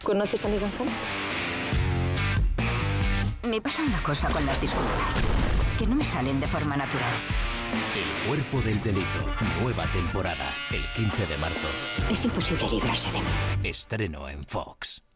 ¿Conoces a Megan Hunt? Me pasa una cosa con las disculpas, que no me salen de forma natural. El cuerpo del delito, nueva temporada, el 15 de marzo. Es imposible librarse de mí. Estreno en Fox.